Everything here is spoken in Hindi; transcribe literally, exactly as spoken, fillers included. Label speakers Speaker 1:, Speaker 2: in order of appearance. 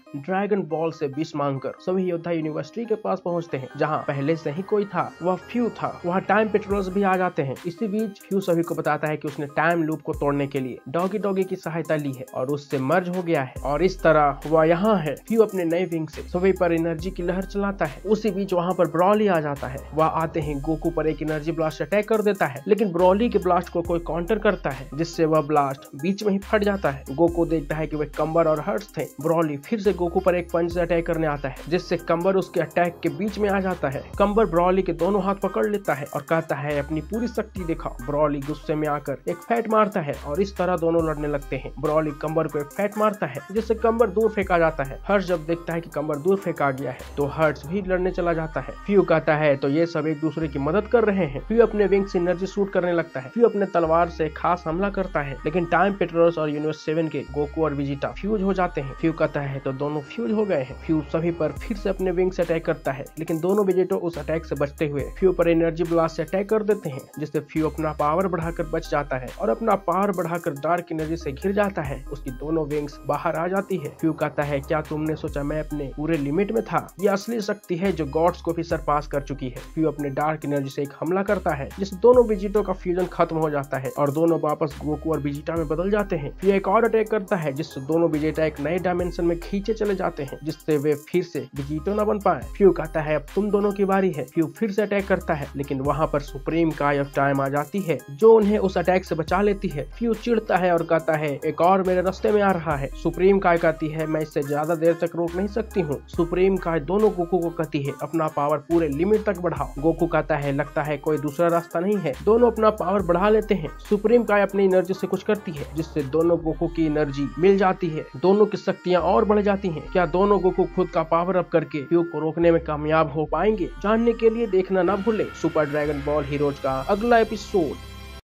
Speaker 1: ड्रैगन बॉल से विश मांगकर सभी योद्धा यूनिवर्सिटी के पास पहुंचते हैं, जहां पहले से ही कोई था, वह फ्यू था। वहाँ टाइम पेट्रोलर्स भी आ जाते हैं। इसी बीच फ्यू सभी को बताता है कि उसने टाइम लूप को तोड़ने के लिए डॉगी डॉगी की सहायता ली है और उससे मर्ज हो गया है, और इस तरह वह यहाँ है। फ्यू अपने नए विंग से सभी पर एनर्जी की लहर चलाता है। उसी बीच वहाँ पर ब्रॉली आ जाता है। वह आते ही गोकू पर एक एनर्जी ब्लास्ट अटैक कर देता है, लेकिन ब्रॉली के ब्लास्ट को कोई काउंटर करता है, जिससे वह ब्लास्ट बीच में ही फट जाता है। गोकू देखता है कि वे कम्बर और हर्ट्स थे। ब्रॉली फिर से गोकू पर एक पंच से अटैक करने आता है, जिससे कम्बर उसके अटैक के बीच में आ जाता है। कम्बर ब्रॉली के दोनों हाथ पकड़ लेता है और कहता है अपनी पूरी शक्ति दिखाओ। ब्रॉली गुस्से में आकर एक फैट मारता है और इस तरह दोनों लड़ने लगते हैं। ब्रॉली कम्बर को एक फैट मारता है, जिससे कम्बर दूर फेंका जाता है। हर्ष जब देखता है कि कम्बर दूर फेंका गया है, तो हर्ष भी लड़ने चला जाता है। फ्यू कहता है तो ये सब एक दूसरे की मदद कर रहे हैं। फ्यू अपने विंग से एनर्जी शूट करने लगता है। फ्यू अपने तलवार से खास हमला करता है, लेकिन टाइम पेट्रोलर्स और यूनिवर्स सेवन के गोकू और विजिटा फ्यूज हो जाते हैं। फ्यू कहता है तो दोनों फ्यूज हो गए हैं। फ्यू सभी पर फिर से अपने विंग से अटैक करता है, लेकिन दोनों विजिटो उस अटैक से बचते हुए फ्यू पर एनर्जी ब्लास्ट से अटैक कर देते हैं, जिससे फ्यू अपना पावर बढ़ाकर बच जाता है और अपना पावर बढ़ाकर डार्क एनर्जी से घिर जाता है। उसकी दोनों विंग्स बाहर आ जाती है। फ्यू कहता है क्या तुमने सोचा मैं अपने पूरे लिमिट में था? ये असली शक्ति है जो गॉड्स को भी सरपास कर चुकी है। फ्यू अपने डार्क एनर्जी से एक हमला करता है, जिससे दोनों विजिटो का फ्यूजन खत्म हो जाता है और दोनों वापस गोकू और विजिटा में बदल जाते हैं। फ्यू एक और अटैक करता है, जिससे दोनों विजिटा एक नए डायमेंशन में खींचे चले जाते हैं, जिससे वे फिर से विजिटो न बन पाए। फ्यू कहता है अब तुम दोनों की बारी है। फ्यू फिर से अटैक करता है, लेकिन वहाँ पर सुप्रीम काय ऑफ टाइम आ जाती है, जो उन्हें उस अटैक से बचा लेती है। फ्यू चिढ़ता है और कहता है एक और मेरे रास्ते में आ रहा है। सुप्रीम काय कहती है मैं इससे ज्यादा देर तक रोक नहीं सकती हूँ। सुप्रीम काय दोनों गोकू को कहती है अपना पावर पूरे लिमिट तक बढ़ाओ। गोकू कहता है लगता है कोई दूसरा रास्ता नहीं है। दोनों अपना पावर बढ़ा लेते हैं। सुप्रीम काय अपनी एनर्जी से कुछ करती है, जिससे दोनों गोकू की एनर्जी मिल जाती है। दोनों की शक्तियाँ और बढ़ जाती हैं। क्या दोनों गोकू खुद का पावर अप करके फ्यू को रोकने में कामयाब हो पाएंगे? जानने के लिए देखना ना भूले सुपर ड्रैगन बॉल हीरोज का अगला एपिसोड।